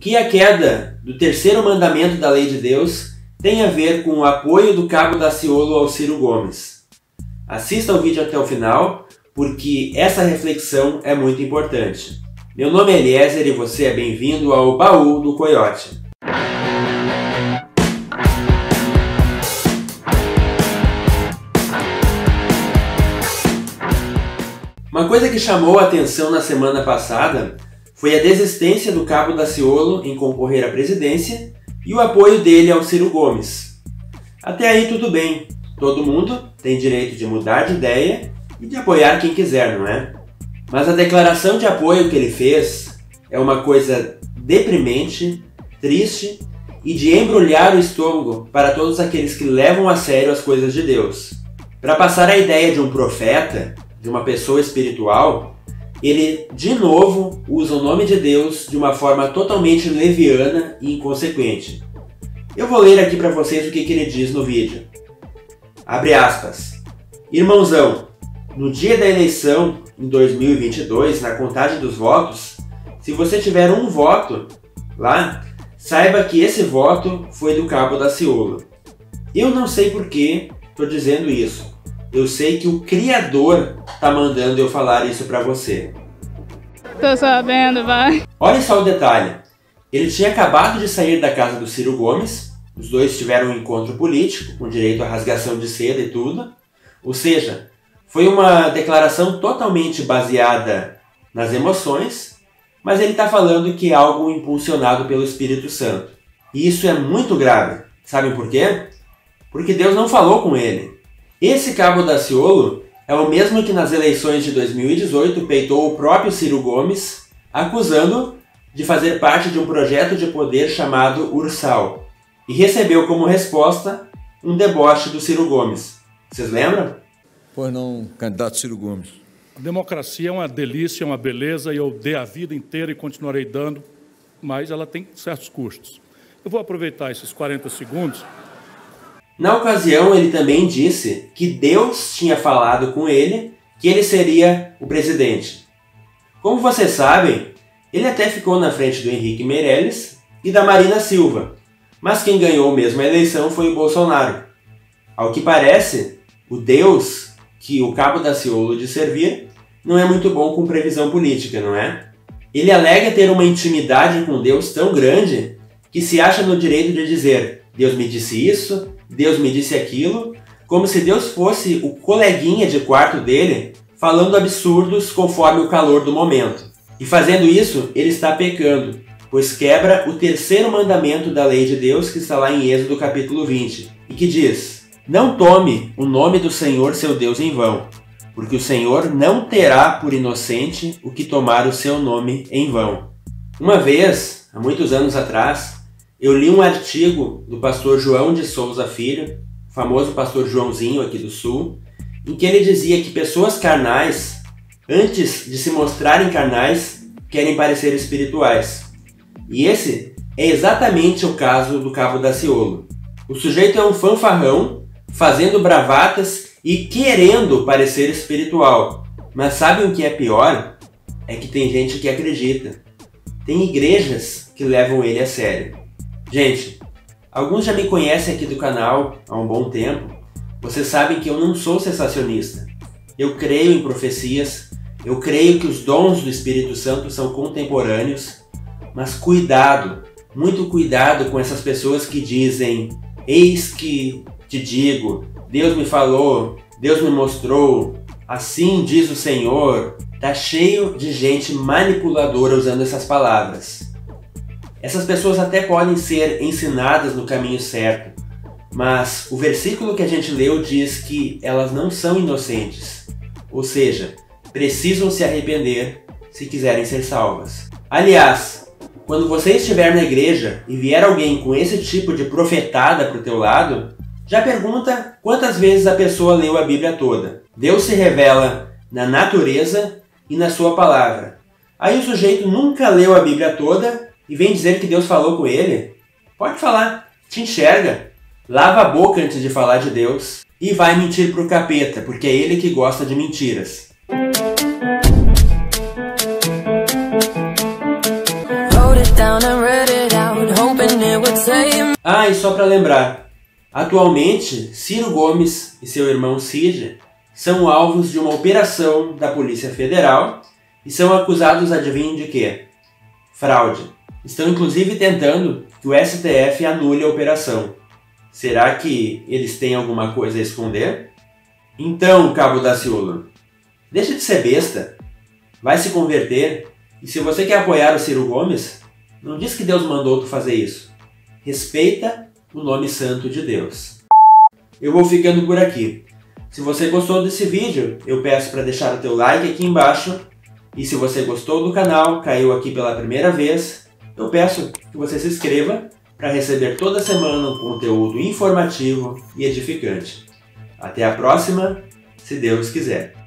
que a queda do terceiro mandamento da lei de Deus tem a ver com o apoio do Cabo Daciolo ao Ciro Gomes. Assista o vídeo até o final, porque essa reflexão é muito importante. Meu nome é Eliezer e você é bem-vindo ao Baú do Coiote. Uma coisa que chamou a atenção na semana passada foi a desistência do Cabo Daciolo em concorrer à presidência e o apoio dele ao Ciro Gomes. Até aí tudo bem, todo mundo tem direito de mudar de ideia e de apoiar quem quiser, não é? Mas a declaração de apoio que ele fez é uma coisa deprimente, triste e de embrulhar o estômago para todos aqueles que levam a sério as coisas de Deus. Para passar a ideia de um profeta, de uma pessoa espiritual, ele de novo usa o nome de Deus de uma forma totalmente leviana e inconsequente. Eu vou ler aqui para vocês o que ele diz no vídeo. Abre aspas. Irmãozão, no dia da eleição, em 2022, na contagem dos votos, se você tiver um voto lá, saiba que esse voto foi do Cabo Daciolo. Eu não sei por que estou dizendo isso. Eu sei que o Criador está mandando eu falar isso para você. Tô sabendo, vai. Olha só o detalhe. Ele tinha acabado de sair da casa do Ciro Gomes. Os dois tiveram um encontro político, com direito à rasgação de seda e tudo. Ou seja, foi uma declaração totalmente baseada nas emoções, mas ele está falando que é algo impulsionado pelo Espírito Santo. E isso é muito grave. Sabem por quê? Porque Deus não falou com ele. Esse Cabo Daciolo é o mesmo que nas eleições de 2018 peitou o próprio Ciro Gomes, acusando de fazer parte de um projeto de poder chamado Ursal, e recebeu como resposta um deboche do Ciro Gomes. Vocês lembram? Pois não, candidato Ciro Gomes. A democracia é uma delícia, é uma beleza, e eu dei a vida inteira e continuarei dando, mas ela tem certos custos. Eu vou aproveitar esses 40 segundos. Na ocasião, ele também disse que Deus tinha falado com ele que ele seria o presidente. Como vocês sabem, ele até ficou na frente do Henrique Meirelles e da Marina Silva, mas quem ganhou mesmo a eleição foi o Bolsonaro. Ao que parece, o Deus que o Cabo Daciolo de servir não é muito bom com previsão política, não é? Ele alega ter uma intimidade com Deus tão grande que se acha no direito de dizer Deus me disse isso, Deus me disse aquilo, como se Deus fosse o coleguinha de quarto dele, falando absurdos conforme o calor do momento. E fazendo isso, ele está pecando, pois quebra o terceiro mandamento da lei de Deus que está lá em Êxodo capítulo 20, e que diz: não tome o nome do Senhor seu Deus em vão, porque o Senhor não terá por inocente o que tomar o seu nome em vão. Uma vez, há muitos anos atrás, eu li um artigo do pastor João de Souza Filho, famoso pastor Joãozinho aqui do Sul, em que ele dizia que pessoas carnais, antes de se mostrarem carnais, querem parecer espirituais. E esse é exatamente o caso do Cabo Daciolo. O sujeito é um fanfarrão, fazendo bravatas e querendo parecer espiritual. Mas sabem o que é pior? É que tem gente que acredita. Tem igrejas que levam ele a sério. Gente, alguns já me conhecem aqui do canal há um bom tempo. Vocês sabem que eu não sou sensacionista. Eu creio em profecias, eu creio que os dons do Espírito Santo são contemporâneos, mas cuidado, muito cuidado com essas pessoas que dizem eis que te digo, Deus me falou, Deus me mostrou, assim diz o Senhor. Tá cheio de gente manipuladora usando essas palavras. Essas pessoas até podem ser ensinadas no caminho certo, mas o versículo que a gente leu diz que elas não são inocentes, ou seja, precisam se arrepender se quiserem ser salvas. Aliás, quando você estiver na igreja e vier alguém com esse tipo de profetada para o teu lado, já pergunta quantas vezes a pessoa leu a Bíblia toda. Deus se revela na natureza e na sua palavra. Aí o sujeito nunca leu a Bíblia toda e vem dizer que Deus falou com ele. Pode falar, te enxerga. Lava a boca antes de falar de Deus e vai mentir pro capeta, porque é ele que gosta de mentiras. Wrote it down and read it Ah, e só para lembrar, atualmente Ciro Gomes e seu irmão Cid são alvos de uma operação da Polícia Federal e são acusados, adivinhem de quê? Fraude. Estão inclusive tentando que o STF anule a operação. Será que eles têm alguma coisa a esconder? Então, Cabo Daciolo, deixa de ser besta, vai se converter, e se você quer apoiar o Ciro Gomes, não diz que Deus mandou tu fazer isso. Respeita o nome santo de Deus. Eu vou ficando por aqui. Se você gostou desse vídeo, eu peço para deixar o teu like aqui embaixo, e se você gostou do canal, caiu aqui pela primeira vez, eu peço que você se inscreva para receber toda semana um conteúdo informativo e edificante. Até a próxima, se Deus quiser.